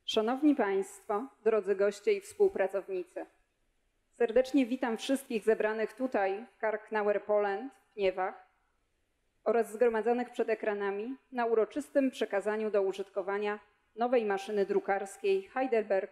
Szanowni Państwo, drodzy goście i współpracownicy, serdecznie witam wszystkich zebranych tutaj w Karknauer Poland w Gniewach oraz zgromadzonych przed ekranami na uroczystym przekazaniu do użytkowania nowej maszyny drukarskiej Heidelberg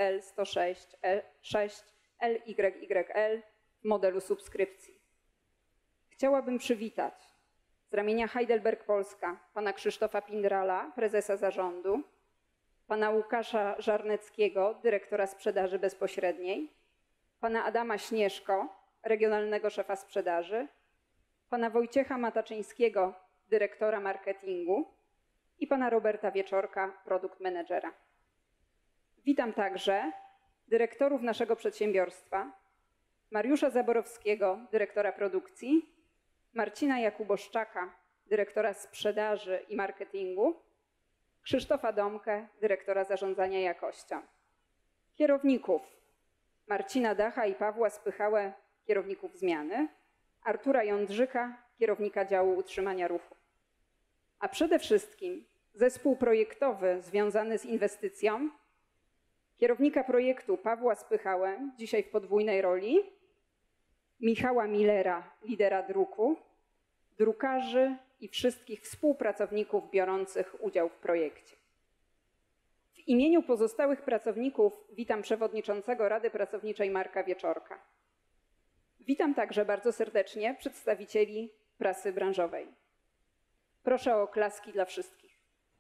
XL106 LYYL w modelu subskrypcji. Chciałabym przywitać z ramienia Heidelberg Polska pana Krzysztofa Pindrala, prezesa zarządu, pana Łukasza Żarneckiego, dyrektora sprzedaży bezpośredniej, pana Adama Śnieżko, regionalnego szefa sprzedaży, pana Wojciecha Mataczyńskiego, dyrektora marketingu i pana Roberta Wieczorka, produkt managera. Witam także dyrektorów naszego przedsiębiorstwa, Mariusza Zaborowskiego, dyrektora produkcji, Marcina Jakuboszczaka, dyrektora sprzedaży i marketingu, Krzysztofa Domkę, dyrektora zarządzania jakością. Kierowników Marcina Dacha i Pawła Spychałę, kierowników zmiany, Artura Jądrzyka, kierownika działu utrzymania ruchu. A przede wszystkim zespół projektowy związany z inwestycją, kierownika projektu Pawła Spychałę, dzisiaj w podwójnej roli, Michała Millera, lidera druku, drukarzy i wszystkich współpracowników biorących udział w projekcie. W imieniu pozostałych pracowników witam przewodniczącego Rady Pracowniczej Marka Wieczorka. Witam także bardzo serdecznie przedstawicieli prasy branżowej. Proszę o oklaski dla wszystkich.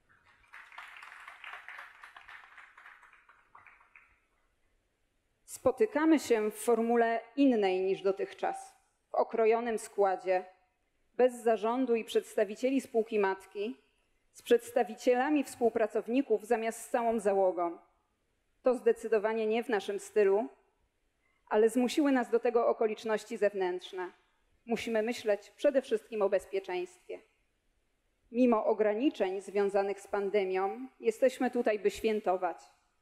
Spotykamy się w formule innej niż dotychczas, w okrojonym składzie, bez zarządu i przedstawicieli spółki matki, z przedstawicielami współpracowników zamiast z całą załogą. To zdecydowanie nie w naszym stylu, ale zmusiły nas do tego okoliczności zewnętrzne. Musimy myśleć przede wszystkim o bezpieczeństwie. Mimo ograniczeń związanych z pandemią, jesteśmy tutaj, by świętować.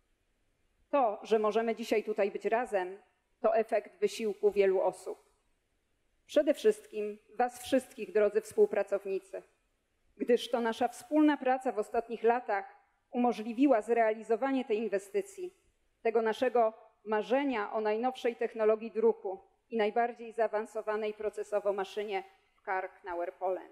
To, że możemy dzisiaj tutaj być razem, to efekt wysiłku wielu osób. Przede wszystkim Was wszystkich, drodzy współpracownicy, gdyż to nasza wspólna praca w ostatnich latach umożliwiła zrealizowanie tej inwestycji, tego naszego marzenia o najnowszej technologii druku i najbardziej zaawansowanej procesowo maszynie w Karknauer Poland.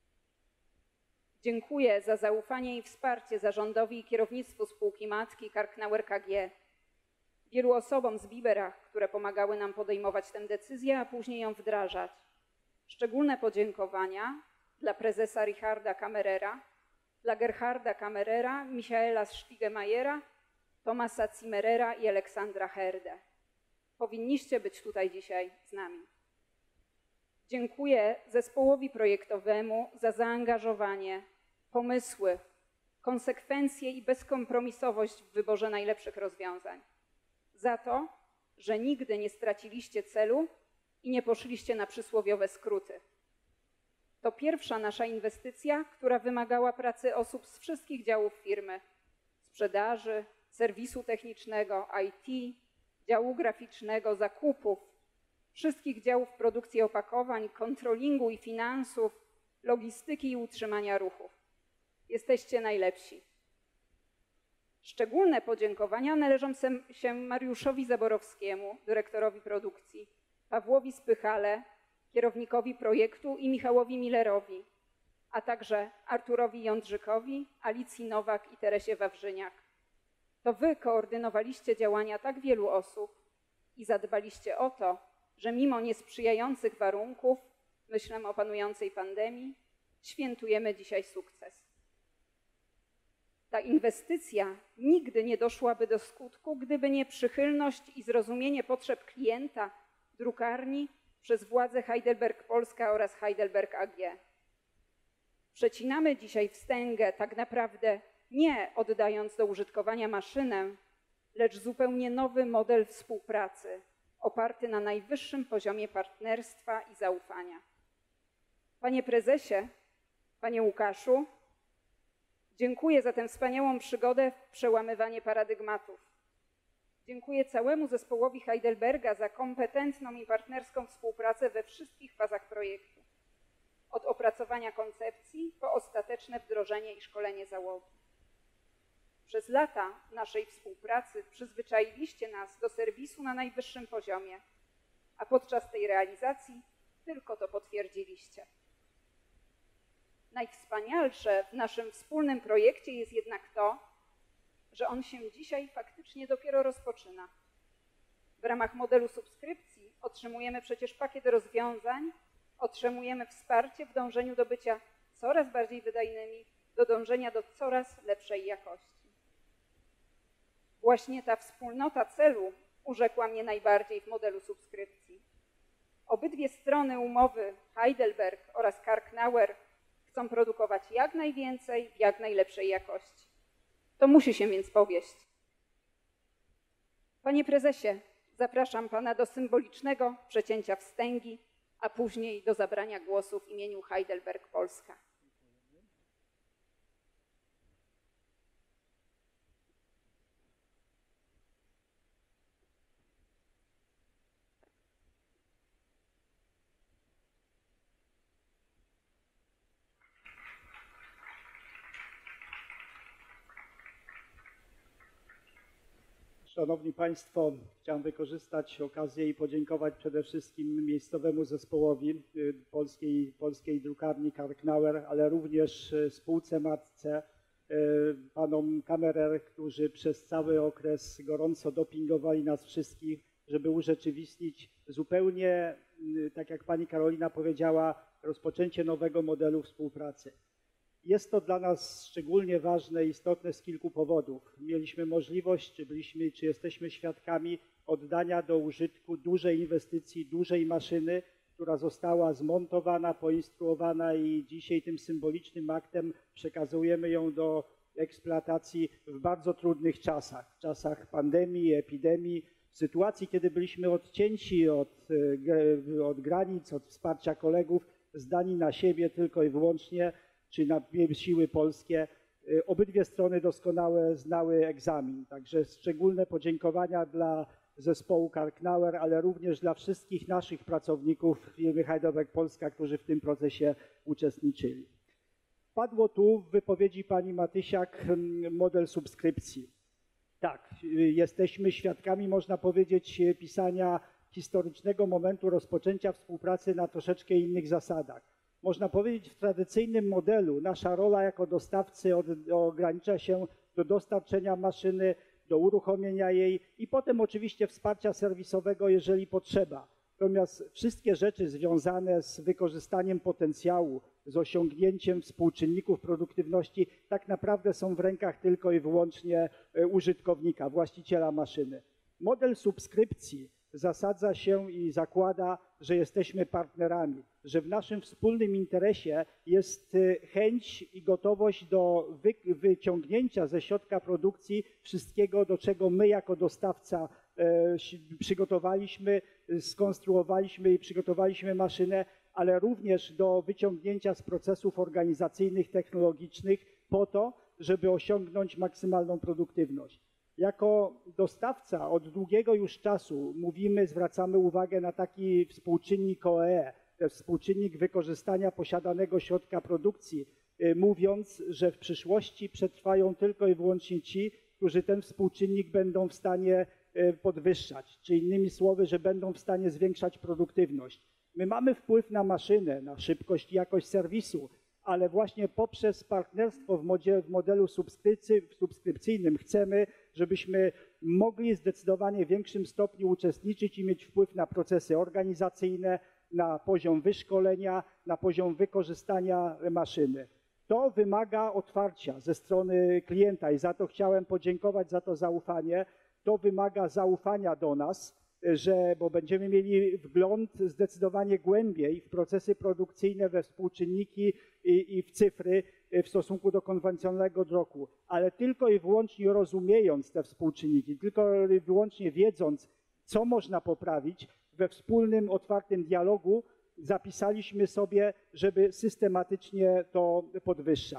Dziękuję za zaufanie i wsparcie zarządowi i kierownictwu spółki matki Karknauer KG, wielu osobom z Biberach, które pomagały nam podejmować tę decyzję, a później ją wdrażać. Szczególne podziękowania dla prezesa Richarda Kammerera, dla Gerharda Kammerera, Michaela Stigemajera, Tomasa Zimmerera i Aleksandra Herde. Powinniście być tutaj dzisiaj z nami. Dziękuję zespołowi projektowemu za zaangażowanie, pomysły, konsekwencje i bezkompromisowość w wyborze najlepszych rozwiązań. Za to, że nigdy nie straciliście celu i nie poszliście na przysłowiowe skróty. To pierwsza nasza inwestycja, która wymagała pracy osób z wszystkich działów firmy: sprzedaży, serwisu technicznego, IT, działu graficznego, zakupów, wszystkich działów produkcji opakowań, kontrolingu i finansów, logistyki i utrzymania ruchów. Jesteście najlepsi. Szczególne podziękowania należą się Mariuszowi Zaborowskiemu, dyrektorowi produkcji, Pawłowi Spychale, kierownikowi projektu i Michałowi Millerowi, a także Arturowi Jądrzykowi, Alicji Nowak i Teresie Wawrzyniak. To Wy koordynowaliście działania tak wielu osób i zadbaliście o to, że mimo niesprzyjających warunków, myślę o panującej pandemii, świętujemy dzisiaj sukces. Ta inwestycja nigdy nie doszłaby do skutku, gdyby nie przychylność i zrozumienie potrzeb klienta, drukarni przez władze Heidelberg Polska oraz Heidelberg AG. Przecinamy dzisiaj wstęgę tak naprawdę nie oddając do użytkowania maszynę, lecz zupełnie nowy model współpracy, oparty na najwyższym poziomie partnerstwa i zaufania. Panie prezesie, panie Łukaszu, dziękuję za tę wspaniałą przygodę w przełamywanie paradygmatów. Dziękuję całemu zespołowi Heidelberga za kompetentną i partnerską współpracę we wszystkich fazach projektu. Od opracowania koncepcji po ostateczne wdrożenie i szkolenie załogi. Przez lata naszej współpracy przyzwyczailiście nas do serwisu na najwyższym poziomie, a podczas tej realizacji tylko to potwierdziliście. Najwspanialsze w naszym wspólnym projekcie jest jednak to, że on się dzisiaj faktycznie dopiero rozpoczyna. W ramach modelu subskrypcji otrzymujemy przecież pakiet rozwiązań, otrzymujemy wsparcie w dążeniu do bycia coraz bardziej wydajnymi, do dążenia do coraz lepszej jakości. Właśnie ta wspólnota celu urzekła mnie najbardziej w modelu subskrypcji. Obydwie strony umowy, Heidelberg oraz Karknauer, chcą produkować jak najwięcej w jak najlepszej jakości. To musi się więc powieść. Panie prezesie, zapraszam pana do symbolicznego przecięcia wstęgi, a później do zabrania głosu w imieniu Heidelberg Polska. Szanowni Państwo, chciałem wykorzystać okazję i podziękować przede wszystkim miejscowemu zespołowi polskiej drukarni Karknauer, ale również spółce matce, panom Kammerer, którzy przez cały okres gorąco dopingowali nas wszystkich, żeby urzeczywistnić zupełnie, tak jak pani Karolina powiedziała, rozpoczęcie nowego modelu współpracy. Jest to dla nas szczególnie ważne i istotne z kilku powodów. Mieliśmy możliwość, czy jesteśmy świadkami oddania do użytku dużej inwestycji, dużej maszyny, która została zmontowana, poinstruowana i dzisiaj tym symbolicznym aktem przekazujemy ją do eksploatacji w bardzo trudnych czasach. W czasach pandemii, epidemii, w sytuacji, kiedy byliśmy odcięci od granic, od wsparcia kolegów, zdani na siebie tylko i wyłącznie, czy na siły polskie, obydwie strony doskonale znały egzamin. Także szczególne podziękowania dla zespołu Karknauer, ale również dla wszystkich naszych pracowników firmy Heidelberg Polska, którzy w tym procesie uczestniczyli. Padło tu w wypowiedzi pani Matysiak model subskrypcji. Tak, jesteśmy świadkami, można powiedzieć, pisania historycznego momentu rozpoczęcia współpracy na troszeczkę innych zasadach. Można powiedzieć, w tradycyjnym modelu nasza rola jako dostawcy ogranicza się do dostarczenia maszyny, do uruchomienia jej i potem oczywiście wsparcia serwisowego, jeżeli potrzeba. Natomiast wszystkie rzeczy związane z wykorzystaniem potencjału, z osiągnięciem współczynników produktywności tak naprawdę są w rękach tylko i wyłącznie użytkownika, właściciela maszyny. Model subskrypcji zasadza się i zakłada, że jesteśmy partnerami, że w naszym wspólnym interesie jest chęć i gotowość do wyciągnięcia ze środka produkcji wszystkiego, do czego my jako dostawca przygotowaliśmy, skonstruowaliśmy i przygotowaliśmy maszynę, ale również do wyciągnięcia z procesów organizacyjnych, technologicznych po to, żeby osiągnąć maksymalną produktywność. Jako dostawca od długiego już czasu zwracamy uwagę na taki współczynnik OEE, to jest współczynnik wykorzystania posiadanego środka produkcji, mówiąc, że w przyszłości przetrwają tylko i wyłącznie ci, którzy ten współczynnik będą w stanie podwyższać, czy innymi słowy, że będą w stanie zwiększać produktywność. My mamy wpływ na maszynę, na szybkość i jakość serwisu, ale właśnie poprzez partnerstwo w modelu subskrypcyjnym chcemy, żebyśmy mogli w zdecydowanie większym stopniu uczestniczyć i mieć wpływ na procesy organizacyjne, na poziom wyszkolenia, na poziom wykorzystania maszyny. To wymaga otwarcia ze strony klienta i za to chciałem podziękować za to zaufanie. To wymaga zaufania do nas, bo będziemy mieli wgląd zdecydowanie głębiej w procesy produkcyjne, we współczynniki i w cyfry w stosunku do konwencjonalnego druku, ale tylko i wyłącznie rozumiejąc te współczynniki, tylko i wyłącznie wiedząc, co można poprawić, we wspólnym, otwartym dialogu zapisaliśmy sobie, żeby systematycznie to podwyższać.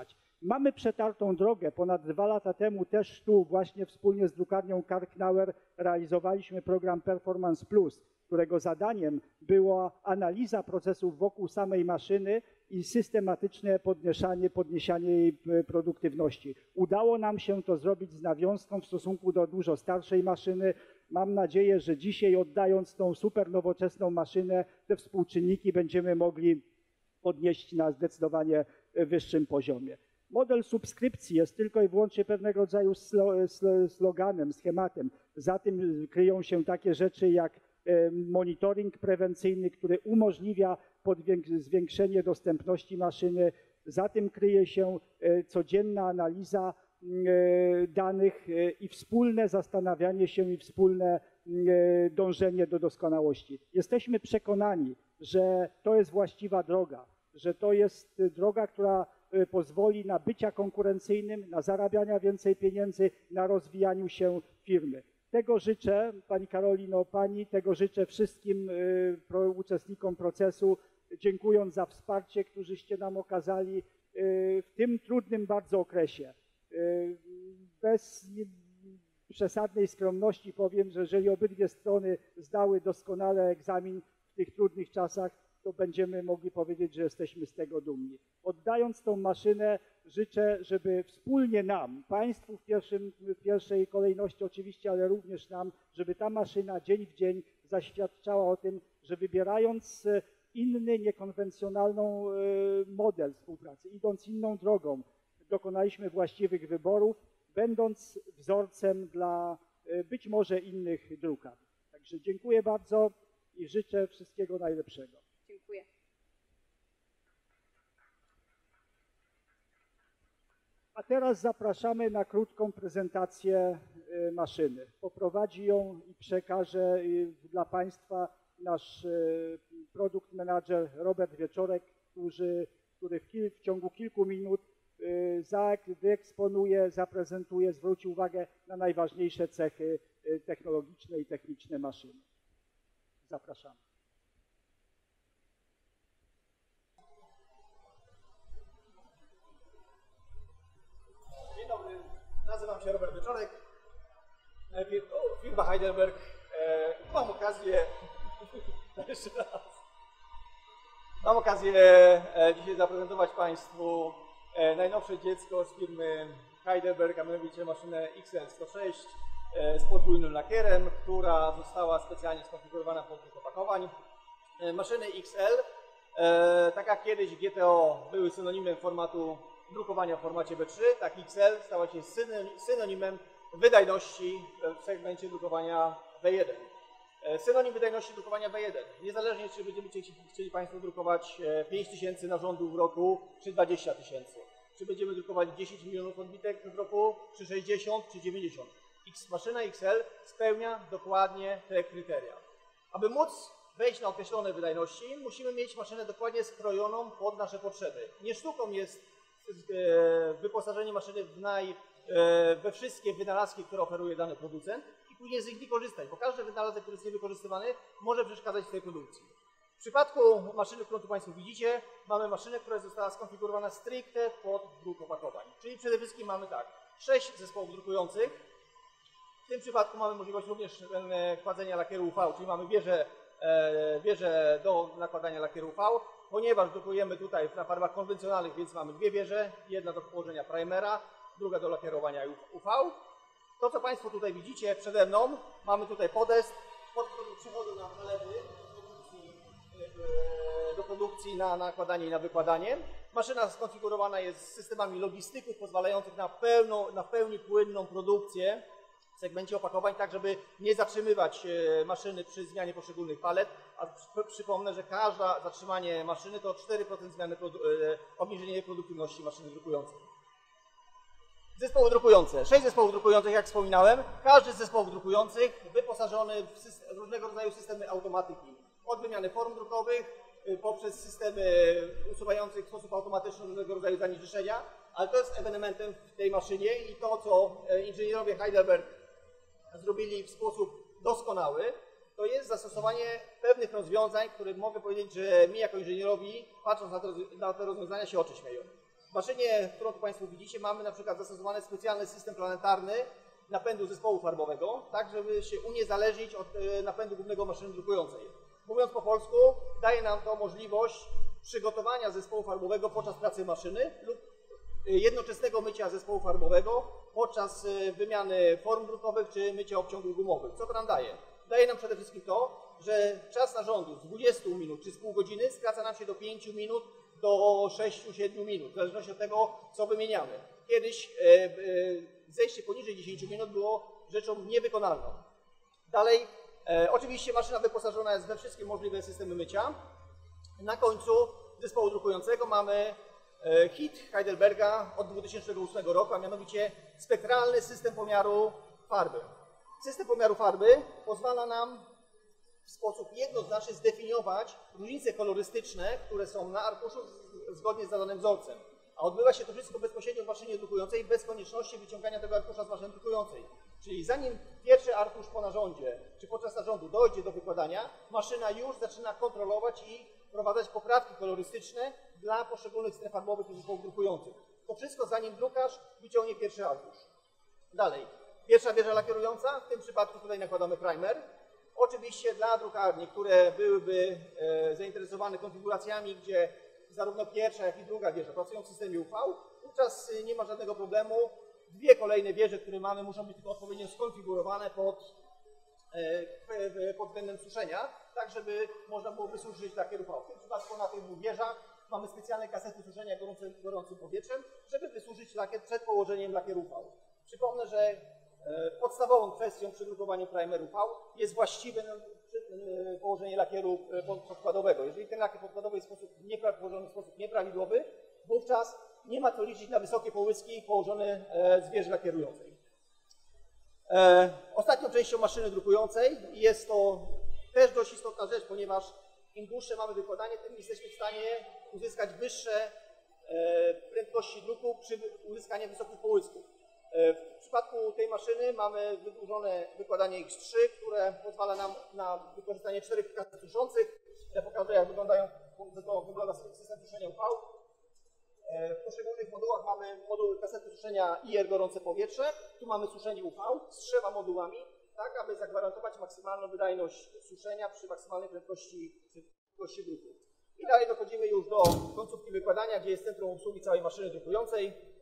Mamy przetartą drogę. Ponad 2 lata temu też tu właśnie wspólnie z drukarnią Karknauer realizowaliśmy program Performance Plus, którego zadaniem była analiza procesów wokół samej maszyny i systematyczne podniesianie jej produktywności. Udało nam się to zrobić z nawiązką w stosunku do dużo starszej maszyny. Mam nadzieję, że dzisiaj, oddając tą super nowoczesną maszynę, te współczynniki będziemy mogli podnieść na zdecydowanie wyższym poziomie. Model subskrypcji jest tylko i wyłącznie pewnego rodzaju sloganem, schematem. Za tym kryją się takie rzeczy jak monitoring prewencyjny, który umożliwia zwiększenie dostępności maszyny. Za tym kryje się codzienna analiza danych i wspólne zastanawianie się i wspólne dążenie do doskonałości. Jesteśmy przekonani, że to jest właściwa droga, że to jest droga, która pozwoli na bycia konkurencyjnym, na zarabiania więcej pieniędzy, na rozwijaniu się firmy. Tego życzę, Pani Karolino, tego życzę wszystkim uczestnikom procesu, dziękując za wsparcie, którzyście nam okazali w tym trudnym bardzo okresie. Bez przesadnej skromności powiem, że jeżeli obydwie strony zdały doskonale egzamin w tych trudnych czasach, to będziemy mogli powiedzieć, że jesteśmy z tego dumni. Oddając tą maszynę, życzę, żeby wspólnie nam, Państwu w pierwszej kolejności oczywiście, ale również nam, żeby ta maszyna dzień w dzień zaświadczała o tym, że wybierając inny, niekonwencjonalną model współpracy, idąc inną drogą, dokonaliśmy właściwych wyborów, będąc wzorcem dla być może innych drukarni. Także dziękuję bardzo i życzę wszystkiego najlepszego. Dziękuję. A teraz zapraszamy na krótką prezentację maszyny. Poprowadzi ją i przekaże dla Państwa nasz produkt manager Robert Wieczorek, który w ciągu kilku minut wyeksponuje, zaprezentuje, zwróci uwagę na najważniejsze cechy technologiczne i techniczne maszyny. Zapraszamy. Dzień dobry, nazywam się Robert Wieczorek, firma Heidelberg. Mam okazję, jeszcze raz, mam okazję dzisiaj zaprezentować Państwu najnowsze dziecko z firmy Heidelberg, a mianowicie maszynę XL106 z podwójnym lakierem, która została specjalnie skonfigurowana pod druk opakowań. Maszyny XL, tak jak kiedyś GTO były synonimem formatu drukowania w formacie B3, tak XL stała się synonimem wydajności w segmencie drukowania B1. Synonim wydajności drukowania B1. Niezależnie, czy będziemy chcieli Państwo drukować 5000 narządów w roku, czy 20 000. Czy będziemy drukować 10 milionów odbitek w roku, czy 60, czy 90. Maszyna XL spełnia dokładnie te kryteria. Aby móc wejść na określone wydajności, musimy mieć maszynę dokładnie skrojoną pod nasze potrzeby. Nie sztuką jest wyposażenie maszyny we wszystkie wynalazki, które oferuje dany producent i później z nich korzystać, bo każdy wynalazek, który jest niewykorzystywany, może przeszkadzać w tej produkcji. W przypadku maszyny, którą tu Państwo widzicie, mamy maszynę, która została skonfigurowana stricte pod druk opakowań. Czyli przede wszystkim mamy tak, 6 zespołów drukujących. W tym przypadku mamy możliwość również kładzenia lakieru UV, czyli mamy wieżę do nakładania lakieru UV. Ponieważ drukujemy tutaj na farbach konwencjonalnych, więc mamy dwie wieże, jedna do położenia primera, druga do lakierowania UV. To, co Państwo tutaj widzicie przede mną, mamy tutaj podest, pod który przychodzą nam zalewy do produkcji na nakładanie i na wykładanie. Maszyna skonfigurowana jest z systemami logistyków pozwalających na w pełni płynną produkcję w segmencie opakowań, tak żeby nie zatrzymywać maszyny przy zmianie poszczególnych palet, a przypomnę, że każde zatrzymanie maszyny to 4% obniżenie produktywności maszyny drukującej. Zespoły drukujące. 6 zespołów drukujących, jak wspominałem. Każdy z zespołów drukujących wyposażony w różnego rodzaju systemy automatyki. Od wymiany form drukowych, poprzez systemy usuwające w sposób automatyczny różnego rodzaju zanieczyszczenia, ale to jest ewenementem w tej maszynie i to, co inżynierowie Heidelberg zrobili w sposób doskonały, to jest zastosowanie pewnych rozwiązań, które mogę powiedzieć, że mi jako inżynierowi, patrząc na te rozwiązania, się oczy śmieją. W maszynie, którą tu Państwo widzicie, mamy na przykład zastosowany specjalny system planetarny napędu zespołu farbowego, tak żeby się uniezależnić od napędu głównego maszyny drukującej. Mówiąc po polsku, daje nam to możliwość przygotowania zespołu farbowego podczas pracy maszyny lub jednoczesnego mycia zespołu farbowego podczas wymiany form drukowych czy mycia obciągów gumowych. Co to nam daje? Daje nam przede wszystkim to, że czas narządu z 20 minut czy z pół godziny skraca nam się do 5 minut, do 6-7 minut, w zależności od tego, co wymieniamy. Kiedyś zejście poniżej 10 minut było rzeczą niewykonalną. Dalej, oczywiście maszyna wyposażona jest we wszystkie możliwe systemy mycia. Na końcu zespołu drukującego mamy hit Heidelberga od 2008 roku, a mianowicie spektralny system pomiaru farby. System pomiaru farby pozwala nam w sposób jednoznaczny zdefiniować różnice kolorystyczne, które są na arkuszu zgodnie z zadanym wzorcem. A odbywa się to wszystko bezpośrednio w maszynie drukującej, bez konieczności wyciągania tego arkusza z maszyny drukującej. Czyli zanim pierwszy arkusz po narządzie, czy podczas narządu dojdzie do wykładania, maszyna już zaczyna kontrolować i wprowadzać poprawki kolorystyczne dla poszczególnych stref farbowych i zespołów drukujących. To wszystko zanim drukarz wyciągnie pierwszy arkusz. Dalej, pierwsza wieża lakierująca, w tym przypadku tutaj nakładamy primer. Oczywiście dla drukarni, które byłyby zainteresowane konfiguracjami, gdzie zarówno pierwsza, jak i druga wieża pracują w systemie UV, wówczas nie ma żadnego problemu. Dwie kolejne wieże, które mamy, muszą być tylko odpowiednio skonfigurowane pod względem suszenia, tak żeby można było wysuszyć lakier UV. W tym przypadku na tych dwóch wieżach mamy specjalne kasety suszenia gorącym powietrzem, żeby wysuszyć lakier przed położeniem lakieru UV. Przypomnę, że podstawową kwestią przy drukowaniu primeru UV jest właściwe położenie lakieru podkładowego. Jeżeli ten lakier podkładowy jest położony w sposób nieprawidłowy, wówczas nie ma co liczyć na wysokie połyski położone z wieży lakierującej. Ostatnią częścią maszyny drukującej jest to też dość istotna rzecz, ponieważ im dłuższe mamy wykładanie, tym jesteśmy w stanie uzyskać wyższe prędkości druku przy uzyskaniu wysokich połysków. W przypadku tej maszyny mamy wydłużone wykładanie X3, które pozwala nam na wykorzystanie 4 kaset suszących. Ja pokażę, jak wygląda system suszenia UV. W poszczególnych modułach mamy moduł kasety suszenia IR gorące powietrze. Tu mamy suszenie UV z 3 modułami, tak aby zagwarantować maksymalną wydajność suszenia przy maksymalnej prędkości druku. I dalej dochodzimy już do końcówki wykładania, gdzie jest centrum obsługi całej maszyny drukującej.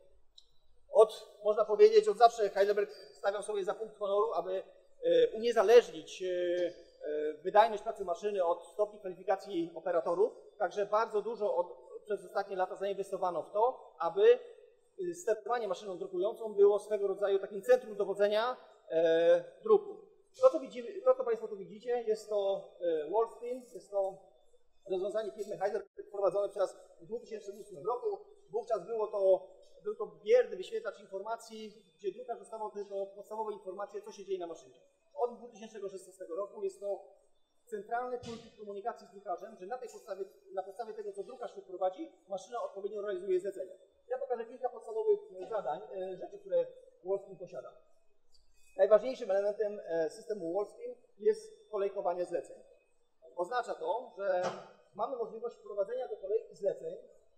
Można powiedzieć, od zawsze Heidelberg stawiał sobie za punkt honoru, aby uniezależnić wydajność pracy maszyny od stopni kwalifikacji operatorów. Także bardzo dużo przez ostatnie lata zainwestowano w to, aby sterowanie maszyną drukującą było swego rodzaju takim centrum dowodzenia druku. To, co Państwo tu widzicie, jest to Wallspin, jest to rozwiązanie firmy Heidelberg wprowadzone w 2008 roku. Wówczas był to bierny wyświetlacz informacji, gdzie drukarz dostawał tylko podstawowe informacje, co się dzieje na maszynie. Od 2016 roku jest to centralny pulpit komunikacji z drukarzem, że na podstawie tego, co drukarz wyprowadzi, maszyna odpowiednio realizuje zlecenia. Ja pokażę kilka podstawowych zadań, rzeczy, które Wallspin posiada. Najważniejszym elementem systemu Wallspin jest kolejkowanie zleceń. Oznacza to, że mamy możliwość wprowadzenia do kolejki zleceń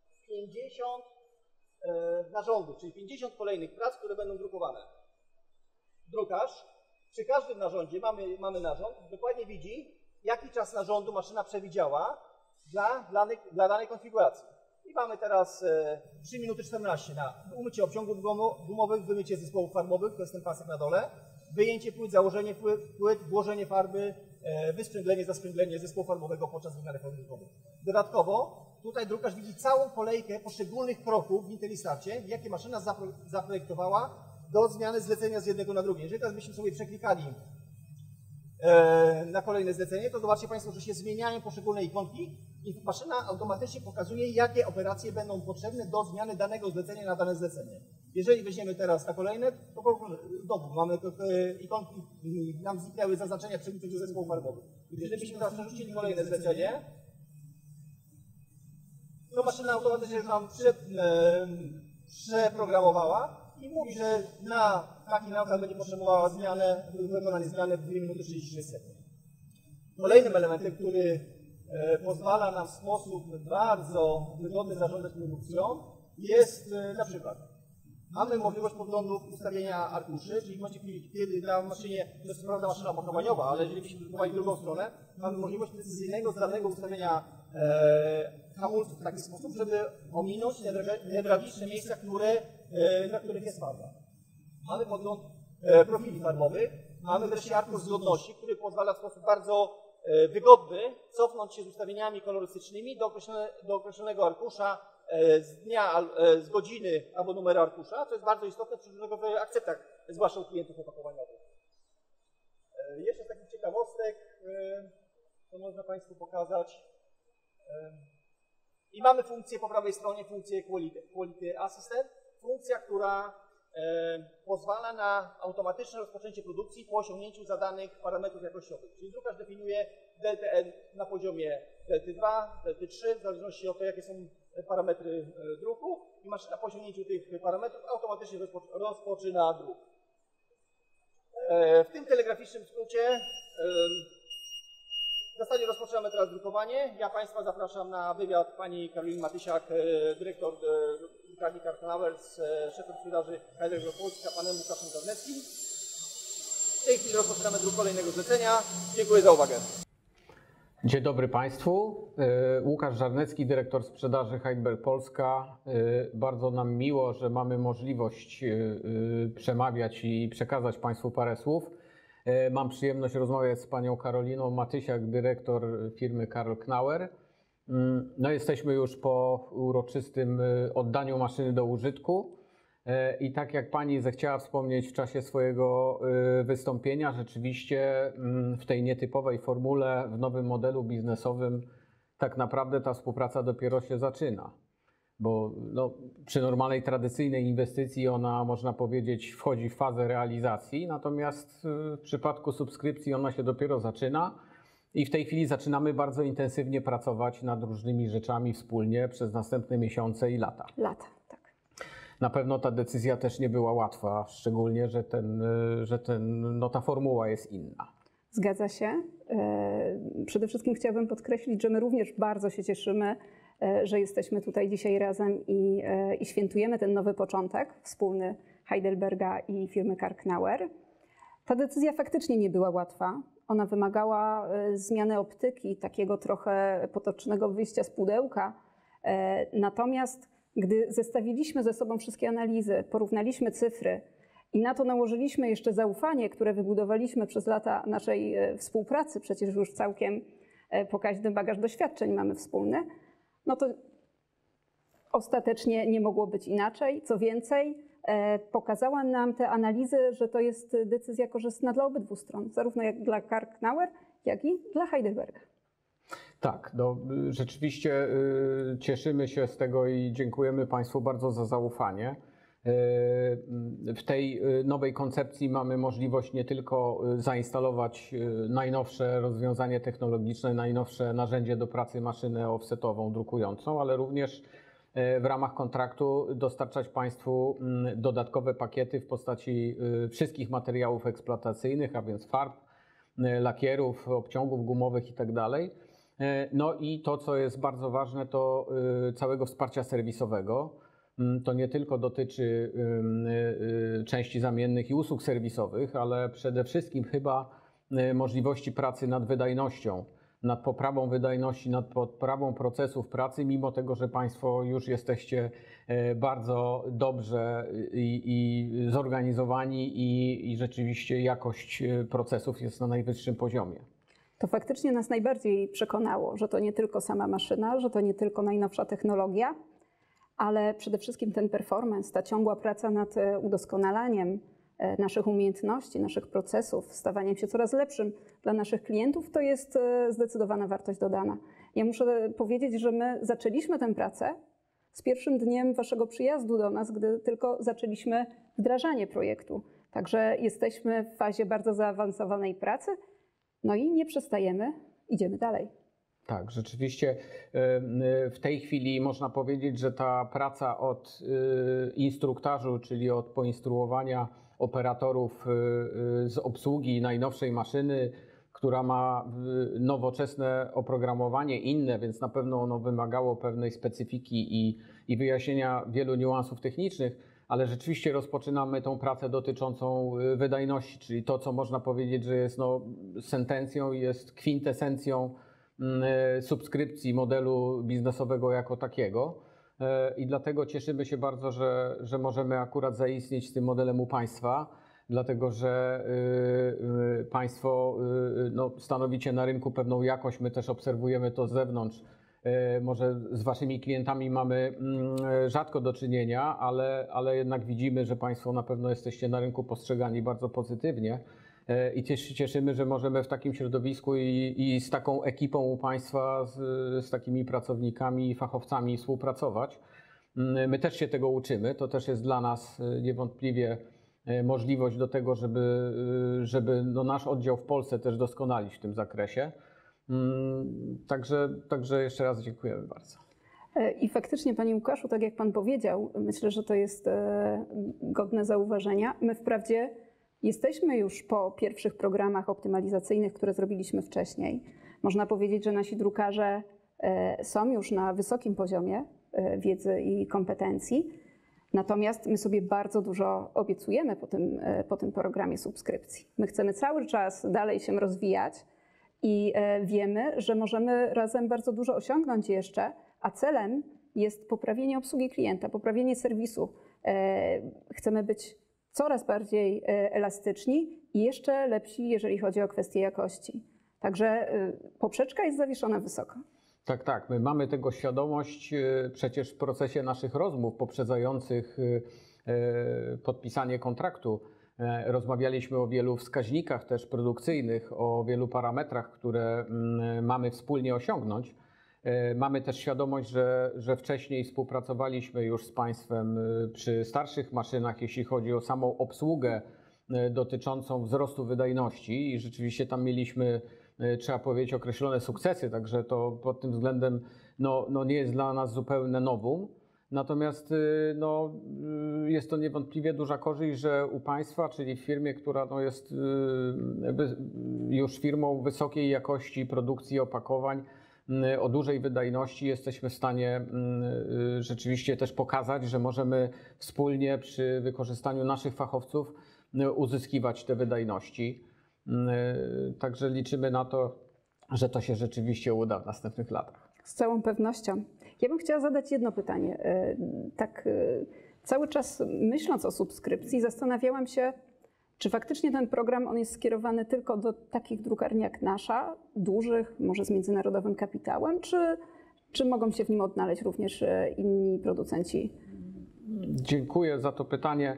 50 narządów, czyli 50 kolejnych prac, które będą drukowane. Drukarz przy każdym narządzie mamy narząd, dokładnie widzi, jaki czas narządu maszyna przewidziała dla danej konfiguracji. I mamy teraz 3 minuty 14 na umycie obciągów gumowych, wymycie zespołów farbowych, to jest ten pasek na dole, wyjęcie płyt, założenie płyt, włożenie farby, wysprzęglenie, zasprzęglenie zespołu farbowego podczas wymiany form drukowych. Dodatkowo tutaj drukarz widzi całą kolejkę poszczególnych kroków w IntelliStarcie, jakie maszyna zaprojektowała do zmiany zlecenia z jednego na drugie. Jeżeli teraz byśmy sobie przeklikali na kolejne zlecenie, to zobaczcie Państwo, że się zmieniają poszczególne ikonki i maszyna automatycznie pokazuje, jakie operacje będą potrzebne do zmiany danego zlecenia na dane zlecenie. Jeżeli weźmiemy teraz na kolejne, to znowu mamy ikonki, nam zniknęły zaznaczenia przebiegłych zespołów farbowych. Jeżeli byśmy teraz przerzucili kolejne zlecenie, to maszyna automatycznie już nam przeprogramowała i mówi, że na taki nakład będzie potrzebowała wykonanie zmiany w 2 minuty 36 sekund. Kolejnym elementem, który pozwala nam w sposób bardzo wygodny zarządzać produkcją, jest na przykład, mamy możliwość podglądu ustawienia arkuszy, czyli w momencie, kiedy na maszynie, to jest prawda maszyna opakowaniowa, ale jeżeli byśmy drukowali drugą stronę, mamy możliwość precyzyjnego, zdalnego ustawienia hamulców w taki sposób, żeby ominąć newralgiczne miejsca, na których jest farba. Mamy podgląd profili farbowych, mamy wreszcie arkusz zgodności, który pozwala w sposób bardzo wygodny cofnąć się z ustawieniami kolorystycznymi do określonego arkusza z dnia, z godziny albo numeru arkusza, co jest bardzo istotne przy różnego rodzaju akceptach, zwłaszcza u klientów opakowaniowych. Jeszcze z takich ciekawostek, to można Państwu pokazać. I mamy funkcję po prawej stronie, funkcję Quality Assistant, funkcja, która pozwala na automatyczne rozpoczęcie produkcji po osiągnięciu zadanych parametrów jakościowych. Czyli drukarz definiuje DLTN na poziomie DLT2, DLT3, w zależności od tego, jakie są parametry druku, i maszyna po osiągnięciu tych parametrów automatycznie rozpoczyna druk. W tym telegraficznym skrócie w zasadzie rozpoczynamy teraz drukowanie. Ja Państwa zapraszam na wywiad pani Karoliny Matysiak, dyrektor drukarni Karknauer z szefem sprzedaży Heidelberg Polska, panem Łukaszem Czarneckim. W tej chwili rozpoczynamy druk kolejnego zlecenia. Dziękuję za uwagę. Dzień dobry Państwu. Łukasz Żarnecki, dyrektor sprzedaży Heidelberg Polska. Bardzo nam miło, że mamy możliwość przemawiać i przekazać Państwu parę słów. Mam przyjemność rozmawiać z panią Karoliną Matysiak, dyrektor firmy Karl-Knauer. No, jesteśmy już po uroczystym oddaniu maszyny do użytku. I tak jak pani zechciała wspomnieć w czasie swojego wystąpienia, rzeczywiście w tej nietypowej formule, w nowym modelu biznesowym tak naprawdę ta współpraca dopiero się zaczyna. Bo no, przy normalnej, tradycyjnej inwestycji ona, można powiedzieć, wchodzi w fazę realizacji, natomiast w przypadku subskrypcji ona się dopiero zaczyna i w tej chwili zaczynamy bardzo intensywnie pracować nad różnymi rzeczami wspólnie przez następne miesiące i lata. Tak. Na pewno ta decyzja też nie była łatwa, szczególnie, że ta formuła jest inna. Zgadza się. Przede wszystkim chciałabym podkreślić, że my również bardzo się cieszymy, że jesteśmy tutaj dzisiaj razem i świętujemy ten nowy początek wspólny Heidelberga i firmy Karknauer. Ta decyzja faktycznie nie była łatwa. Ona wymagała zmiany optyki, takiego trochę potocznego wyjścia z pudełka. Natomiast gdy zestawiliśmy ze sobą wszystkie analizy, porównaliśmy cyfry i na to nałożyliśmy jeszcze zaufanie, które wybudowaliśmy przez lata naszej współpracy, przecież już całkiem pokaźny bagaż doświadczeń mamy wspólny, no to ostatecznie nie mogło być inaczej. Co więcej, pokazała nam te analizy, że to jest decyzja korzystna dla obydwu stron, zarówno jak dla Karknauer, jak i dla Heidelberga. Tak, no, rzeczywiście cieszymy się z tego i dziękujemy Państwu bardzo za zaufanie. W tej nowej koncepcji mamy możliwość nie tylko zainstalować najnowsze rozwiązanie technologiczne, najnowsze narzędzie do pracy, maszynę offsetową, drukującą, ale również w ramach kontraktu dostarczać Państwu dodatkowe pakiety w postaci wszystkich materiałów eksploatacyjnych, a więc farb, lakierów, obciągów gumowych itd. No i to, co jest bardzo ważne, to całego wsparcia serwisowego. To nie tylko dotyczy części zamiennych i usług serwisowych, ale przede wszystkim chyba możliwości pracy nad wydajnością, nad poprawą wydajności, nad poprawą procesów pracy, mimo tego, że Państwo już jesteście bardzo dobrze i zorganizowani i rzeczywiście jakość procesów jest na najwyższym poziomie. To faktycznie nas najbardziej przekonało, że to nie tylko sama maszyna, że to nie tylko najnowsza technologia, ale przede wszystkim ten performance, ta ciągła praca nad udoskonalaniem naszych umiejętności, naszych procesów, stawaniem się coraz lepszym dla naszych klientów, to jest zdecydowana wartość dodana. Ja muszę powiedzieć, że my zaczęliśmy tę pracę z pierwszym dniem Waszego przyjazdu do nas, gdy tylko zaczęliśmy wdrażanie projektu. Także jesteśmy w fazie bardzo zaawansowanej pracy, no i nie przestajemy, idziemy dalej. Tak, rzeczywiście w tej chwili można powiedzieć, że ta praca od instruktażu, czyli od poinstruowania operatorów z obsługi najnowszej maszyny, która ma nowoczesne oprogramowanie, inne, więc na pewno ono wymagało pewnej specyfiki i wyjaśnienia wielu niuansów technicznych, ale rzeczywiście rozpoczynamy tą pracę dotyczącą wydajności, czyli to, co można powiedzieć, że jest sentencją, jest kwintesencją subskrypcji modelu biznesowego jako takiego. I dlatego cieszymy się bardzo, że możemy akurat zaistnieć z tym modelem u Państwa, dlatego że Państwo stanowicie na rynku pewną jakość, my też obserwujemy to z zewnątrz. Może z Waszymi klientami mamy rzadko do czynienia, ale jednak widzimy, że Państwo na pewno jesteście na rynku postrzegani bardzo pozytywnie i cieszymy, że możemy w takim środowisku i z taką ekipą u Państwa, z takimi pracownikami i fachowcami współpracować. My też się tego uczymy, to też jest dla nas niewątpliwie możliwość do tego, żeby nasz oddział w Polsce też doskonalić w tym zakresie. Także jeszcze raz dziękujemy bardzo. I faktycznie, Panie Łukaszu, tak jak Pan powiedział, myślę, że to jest godne zauważenia. My wprawdzie jesteśmy już po pierwszych programach optymalizacyjnych, które zrobiliśmy wcześniej. Można powiedzieć, że nasi drukarze są już na wysokim poziomie wiedzy i kompetencji. Natomiast my sobie bardzo dużo obiecujemy po tym programie subskrypcji. My chcemy cały czas dalej się rozwijać i wiemy, że możemy razem bardzo dużo osiągnąć jeszcze, a celem jest poprawienie obsługi klienta, poprawienie serwisu. Chcemy być coraz bardziej elastyczni i jeszcze lepsi, jeżeli chodzi o kwestie jakości. Także poprzeczka jest zawieszona wysoko. Tak, my mamy tego świadomość przecież w procesie naszych rozmów poprzedzających podpisanie kontraktu. Rozmawialiśmy o wielu wskaźnikach też produkcyjnych, o wielu parametrach, które mamy wspólnie osiągnąć. Mamy też świadomość, że wcześniej współpracowaliśmy już z Państwem przy starszych maszynach, jeśli chodzi o samą obsługę dotyczącą wzrostu wydajności i rzeczywiście tam mieliśmy, trzeba powiedzieć, określone sukcesy, także to pod tym względem nie jest dla nas zupełne nowum. Natomiast jest to niewątpliwie duża korzyść, że u Państwa, czyli w firmie, która jest już firmą wysokiej jakości produkcji opakowań, o dużej wydajności, jesteśmy w stanie rzeczywiście też pokazać, że możemy wspólnie przy wykorzystaniu naszych fachowców uzyskiwać te wydajności. Także liczymy na to, że to się rzeczywiście uda w następnych latach. Z całą pewnością. Ja bym chciała zadać jedno pytanie. Tak cały czas myśląc o subskrypcji, zastanawiałam się, czy faktycznie ten program on jest skierowany tylko do takich drukarni jak nasza, dużych, może z międzynarodowym kapitałem, czy mogą się w nim odnaleźć również inni producenci? Dziękuję za to pytanie.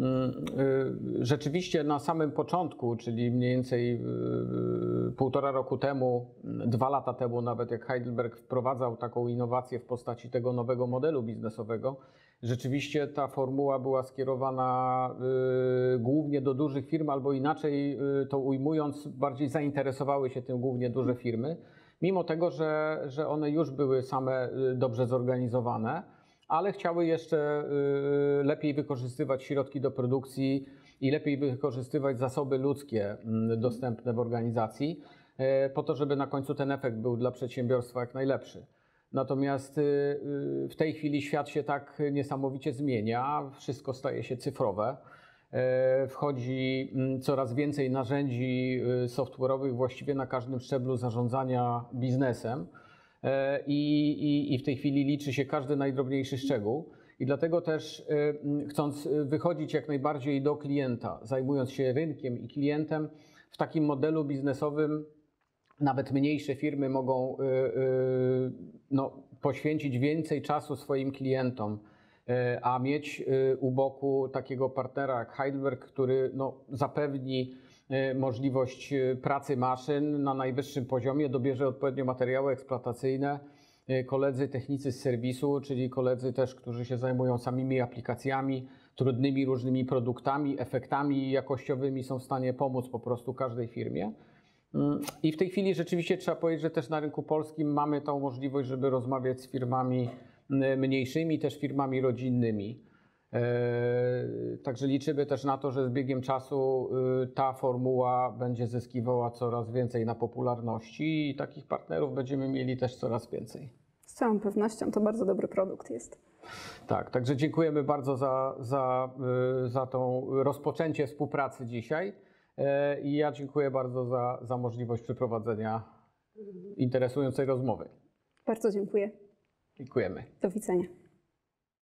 Rzeczywiście na samym początku, czyli mniej więcej 1,5 roku temu, 2 lata temu nawet, jak Heidelberg wprowadzał taką innowację w postaci tego nowego modelu biznesowego, rzeczywiście ta formuła była skierowana głównie do dużych firm, albo inaczej to ujmując, bardziej zainteresowały się tym głównie duże firmy, mimo tego, że one już były same dobrze zorganizowane, ale chciały jeszcze lepiej wykorzystywać środki do produkcji i lepiej wykorzystywać zasoby ludzkie dostępne w organizacji, po to, żeby na końcu ten efekt był dla przedsiębiorstwa jak najlepszy. Natomiast w tej chwili świat się tak niesamowicie zmienia, wszystko staje się cyfrowe. Wchodzi coraz więcej narzędzi software'owych właściwie na każdym szczeblu zarządzania biznesem. I w tej chwili liczy się każdy najdrobniejszy szczegół i dlatego też chcąc wychodzić jak najbardziej do klienta, zajmując się rynkiem i klientem, w takim modelu biznesowym nawet mniejsze firmy mogą poświęcić więcej czasu swoim klientom, a mieć u boku takiego partnera jak Heidelberg, który zapewni możliwość pracy maszyn na najwyższym poziomie, dobierze odpowiednio materiały eksploatacyjne. Koledzy technicy z serwisu, czyli koledzy też, którzy się zajmują samymi aplikacjami, trudnymi różnymi produktami, efektami jakościowymi, są w stanie pomóc po prostu każdej firmie. I w tej chwili rzeczywiście trzeba powiedzieć, że też na rynku polskim mamy tą możliwość, żeby rozmawiać z firmami mniejszymi, też firmami rodzinnymi. Także liczymy też na to, że z biegiem czasu ta formuła będzie zyskiwała coraz więcej na popularności i takich partnerów będziemy mieli też coraz więcej. Z całą pewnością to bardzo dobry produkt jest. Tak, także dziękujemy bardzo za to rozpoczęcie współpracy dzisiaj i ja dziękuję bardzo za możliwość przeprowadzenia interesującej rozmowy. Bardzo dziękuję. Dziękujemy. Do widzenia.